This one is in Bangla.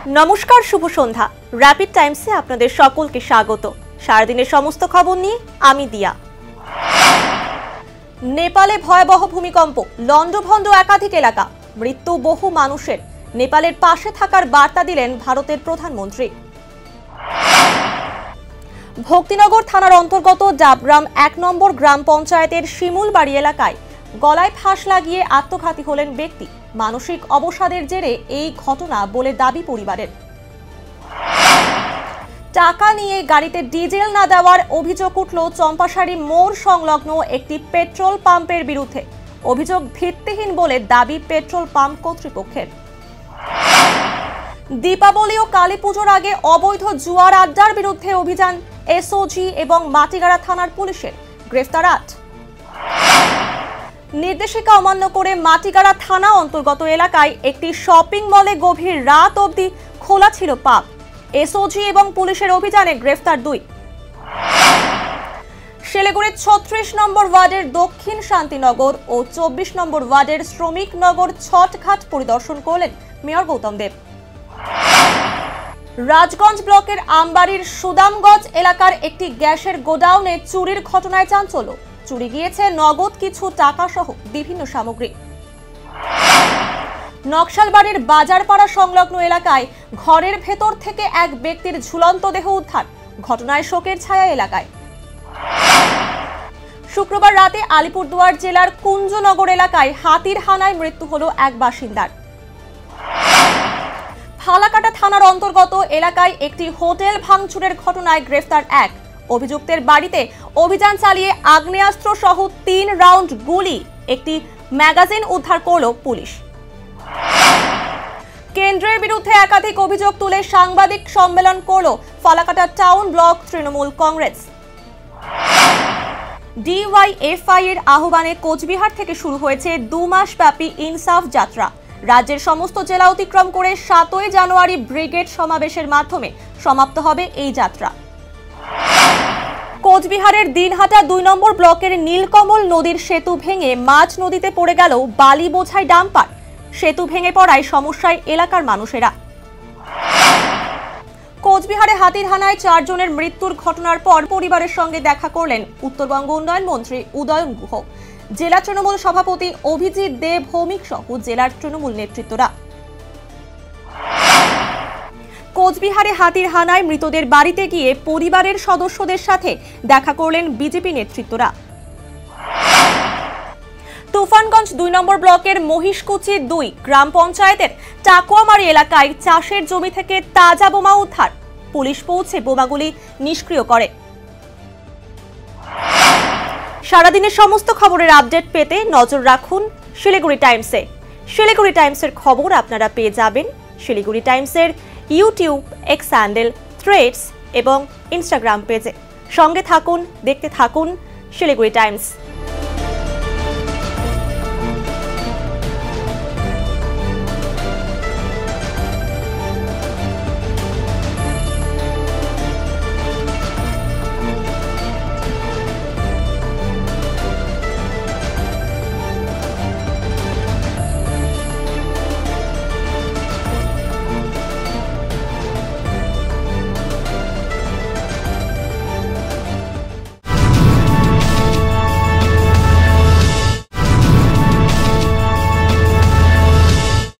নমস্কার, শুভ সন্ধ্যা। র্যাপিড টাইমসে আপনাদের সকলকে স্বাগত। সারাদিনের সমস্ত খবর নিয়ে আমি দিয়া। নেপালে ভয়াবহ ভূমিকম্প, লন্ডভন্ড একাধিক এলাকা, মৃত্যু বহু মানুষের। নেপালের পাশে থাকার বার্তা দিলেন ভারতের প্রধানমন্ত্রী। ভক্তিনগর থানার অন্তর্গত ডাবগ্রাম ১ নম্বর গ্রাম পঞ্চায়েতের শিমুলবাড়ি এলাকায় গলায় ফাঁস লাগিয়ে আত্মঘাতী হলেন ব্যক্তি। মানসিক অবসাদের জেরে এই ঘটনা বলে দাবি পরিবারের। টাকা নিয়ে গাড়িতে ডিজেল না দেওয়ার অভিযোগ উঠল চম্পাশাড়ি মোড় সংলগ্ন একটি পেট্রোল পাম্পের বিরুদ্ধে। অভিযোগ ভিত্তিহীন বলে দাবি পেট্রোল পাম্প কর্তৃপক্ষের। দীপাবলি ও কালী পুজোর আগে অবৈধ জুয়ার আড্ডার বিরুদ্ধে অভিযান এসওজি এবং মাটিগাড়া থানার পুলিশের, গ্রেফতার ৮। নির্দেশিকা অমান্য করে মাটিগাড়া থানা অন্তর্গত এলাকায় একটি শপিং মলে গভীর রাত অবধি খোলা ছিল পাব। এসওজি এবং পুলিশের অভিযানে গ্রেফতার ২। শিলিগুড়ির ৩৬ নম্বর ওয়ার্ডের দক্ষিণ শান্তিনগর ও ২৪ নম্বর ওয়ার্ডের শ্রমিক নগর ছটঘাট পরিদর্শন করলেন মেয়র গৌতম দেব। রাজগঞ্জ ব্লকের আমবাড়ির সুদামগঞ্জ এলাকার একটি গ্যাসের গোডাউনে চুরির ঘটনায় চাঞ্চল্য। চুরি গিয়েছে নগদ কিছু টাকা সহ বিভিন্ন সামগ্রী। নকশালবাড়ির বাজারপাড়া সংলগ্ন এলাকায় ঘরের ভেতর থেকে এক ব্যক্তির ঝুলন্ত দেহ উদ্ধার। ঘটনায় শোকের ছায়া এলাকায়। শুক্রবার রাতে আলিপুরদুয়ার জেলার কুঞ্জনগর এলাকায় হাতির হানায় মৃত্যু হল এক বাসিন্দার। ফালাকাটা থানার অন্তর্গত এলাকায় একটি হোটেল ভাঙচুরের ঘটনায় গ্রেফতার ১। অভিযুক্তের বাড়িতে অভিযান চালিয়ে আগ্নেয়াস্ত্র সহ ৩ রাউন্ড গুলি, একটি ম্যাগাজিন উদ্ধার করল পুলিশ। কেন্দ্রের বিরুদ্ধে একাধিক অভিযোগ তুলে সাংবাদিক সম্মেলন করল Falakata town block Trinamool Congress. DYFI এর আহ্বানে কোচবিহার থেকে শুরু হয়েছে ২ মাস ব্যাপী ইনসাফ যাত্রা। রাজ্যের সমস্ত জেলা অতিক্রম করে ৭ই জানুয়ারি ব্রিগেড সমাবেশের মাধ্যমে সমাপ্ত হবে এই যাত্রা। কোচবিহারের দিনহাটা ২ নম্বর ব্লকের নীলকমল নদীর সেতু ভেঙে মাঝ নদীতে পড়ে গেল বালি বোঝাই ডাম্পার। সেতু ভেঙে পড়ায় সমস্যায় এলাকার মানুষেরা। কোচবিহারে হাতির হানায় ৪ জনের মৃত্যুর ঘটনার পর পরিবারের সঙ্গে দেখা করলেন উত্তরবঙ্গ উন্নয়ন মন্ত্রী উদয়ন গুহ, জেলা তৃণমূল সভাপতি অভিজিৎ দে ভৌমিক সহ জেলার তৃণমূল নেতৃত্বরা। কোচবিহারে হাতির হানায় মৃতদের বাড়িতে গিয়ে পরিবারের সদস্যদের সাথে দেখা করলেন বিজেপি নেতৃত্বরা। তুফানগঞ্জ ২ নম্বর ব্লকের মহিষকুচি ২ গ্রাম পঞ্চায়েতের টাকুয়ামারি এলাকায় চাষের জমি থেকে তাজা বোমা উদ্ধার। পুলিশ পৌঁছে বোমাগুলি নিষ্ক্রিয় করে। সারাদিনের সমস্ত খবরের আপডেট পেতে নজর রাখুন শিলিগুড়ি টাইমসে। শিলিগুড়ি টাইমসের খবর আপনারা পেয়ে যাবেন শিলিগুড়ি টাইমসের ইউটিউব, এক্স হ্যান্ডেল, থ্রেডস এবং ইনস্টাগ্রাম পেজে। সঙ্গে থাকুন, দেখতে থাকুন শিলিগুড়ি টাইমস।